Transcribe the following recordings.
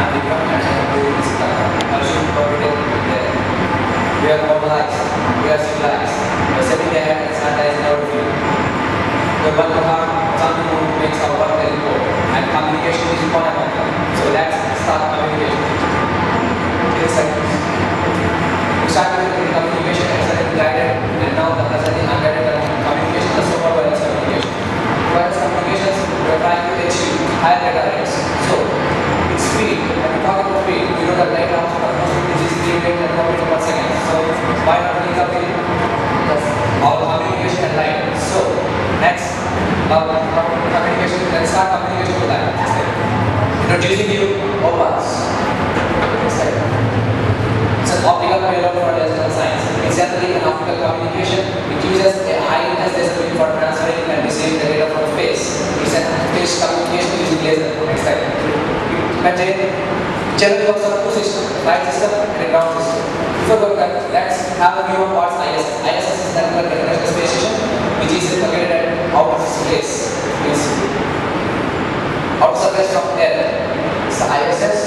I'm Vikram and I am doing this there. We are mobilized, we are civilized, we are setting ahead and sanitizing our field. We are working hard, something who makes our work very important. And communication is one of them. So let's start communication. We started with communication and started guided, and now the present unguided communication is so wireless communication. Wireless communications, we are trying to achieve higher data rates. So it's speed. When we talk about speed, we know that right now which is 3 and 4 per second. So why not think of it? All communication and line. So next, communication. Let's start communication with that. Introducing you opens. It's an optical payload for decimal science. It's generally an optical communication. It uses a high intensity for transferring and receiving the data from space. It's a space communication using laser. Next slide. Generally works on two systems, flight system and a ground system. Before going back, let's have a view of what's ISS. ISS is Dhanekula International Space Station, which is located at outer space. Outer space from Earth. It's the ISS.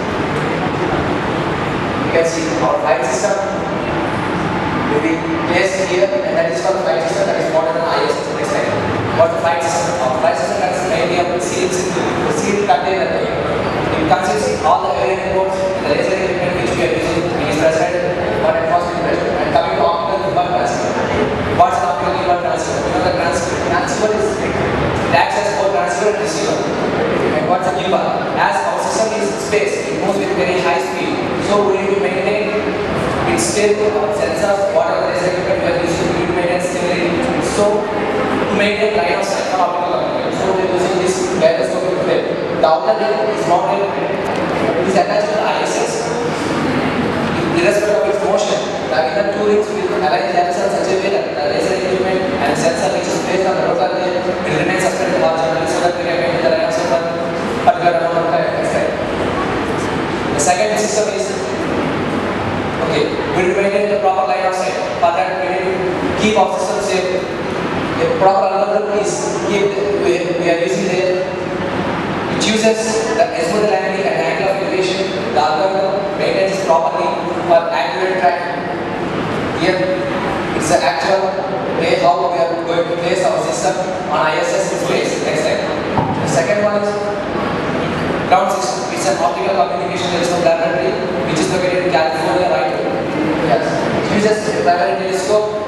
You can see our flight system will be placed here, and that is called the flight system that is modern than ISS. Next slide. What's the flight system? Our flight system consists mainly of sealed container. It consists all the air ports and the laser equipment which we are using. It is present for atmospheric pressure. And coming to optical impulse transfer. What's an optical impulse transfer? You know the transfer is it acts as both transfer and receiver. And what's a gimbal? As our system is space, it moves with very high speed. So we need to maintain its stable sensors, whatever laser equipment we are using, we need to maintain stability. So to maintain line of sight for optical communication. So we are using this gyroscopic wave. The outer ring is mounted, it is attached to the ISS. Irrespective of its motion, the inner two rings will align themselves in such a way that the laser equipment and sensor which is placed on the local ring will remain suspended horizontally so that we can maintain the line of sight for a particular amount of time. The second system is we will maintain the proper line of sight. For that, we need to keep our system safe. A proper algorithm is we are using there. It uses the azimuthal and angle of elevation. The algorithm maintains properly for accurate tracking. Here, it's the actual way how we are going to place our system on ISS in space. Next slide. The second one is ground system. It's an optical communication telescope laboratory which is located in California, right? Yes. It uses a primary telescope.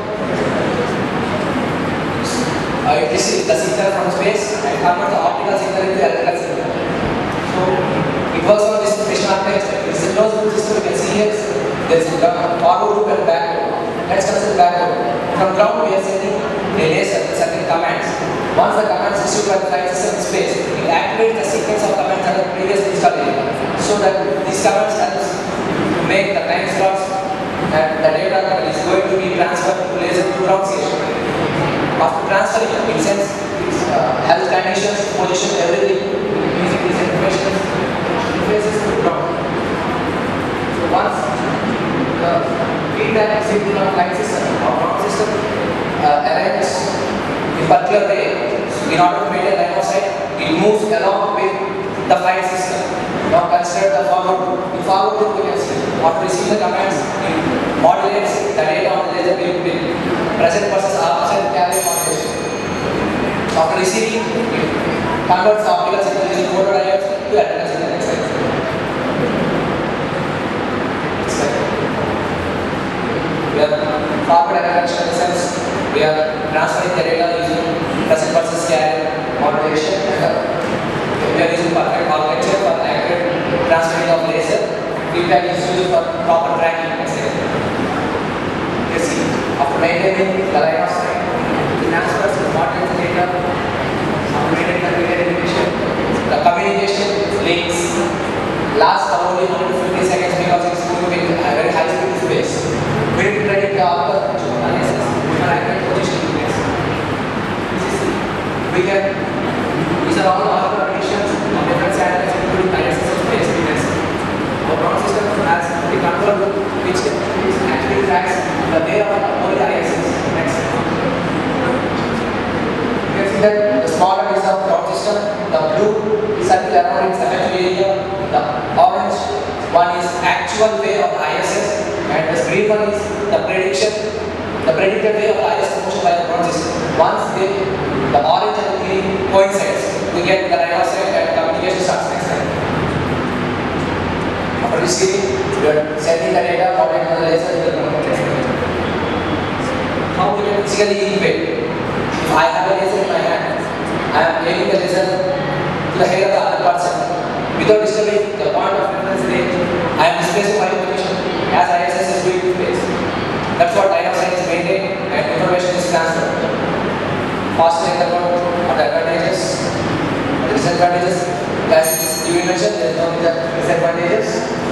It receives the signal from space and converts the optical signal into electrical signal. So it works on this mission architecture. It's a closed loop system. You can see here there is a forward loop and back loop. Let's consider back loop. From ground we are sending a laser with certain commands. Once the commands issued by the flight system in space, it activates the sequence of commands that are previously installed so that these commands helps to make the time slots and the data that is going to be transferred to laser to ground station. After transferring, it sends health conditions, position, everything using these information interfaces to ground. So once the feedback is received from the flight system or ground system aligns in particular way, in order to maintain line of sight, it moves along with the flight system. Now consider the forward loop. In forward loop, we can see after receiving the commands, it modulates the data on the laser beam present versus absent carrier modulation. After receiving, it converts the optical signal using photodiodes to electrical signal. Next slide. We are forward connection in the sense we are transferring the data using present versus carrier modulation. We are using perfect architecture for accurate transferring of laser. Feedback is used for proper tracking. You see, after maintaining the line of sight, it transfers the model data, after maintaining the data information, the communication links last only 150 seconds because it is moving at a very high speed space. We need to predict the outcome analysis for accurate position in space. We can these are all our predictions on different satellites including ISS and space. Our ground system has the control loop which actually tracks the way of only ISS. Next. You can see that the smaller is the ground system, the blue circle around its effective area, the orange of the ISS, and the green one is the predicted way of the ISS motion by the ground system. Once the orange and the green coincides, we get the line of sight and communication starts next time. After receiving, we are sending the data according to the laser to the ground. How we can physically equate? If I have a laser in my hand, I am aiming the laser to the head of the other person. Without disturbing the point of reference range, I am displacing my position as ISS is doing in space. That's what line of sight is maintained and information is transferred. Faster interval are the advantages, the disadvantages. As you mentioned, there is no disadvantages.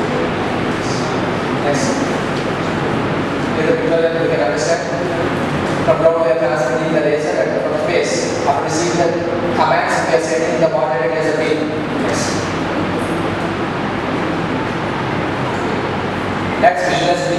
Next. Here the picture that we can understand. From ground we are transmitting the laser and from space. After receiving the commands, we are sending the moderated laser beam. Next visualize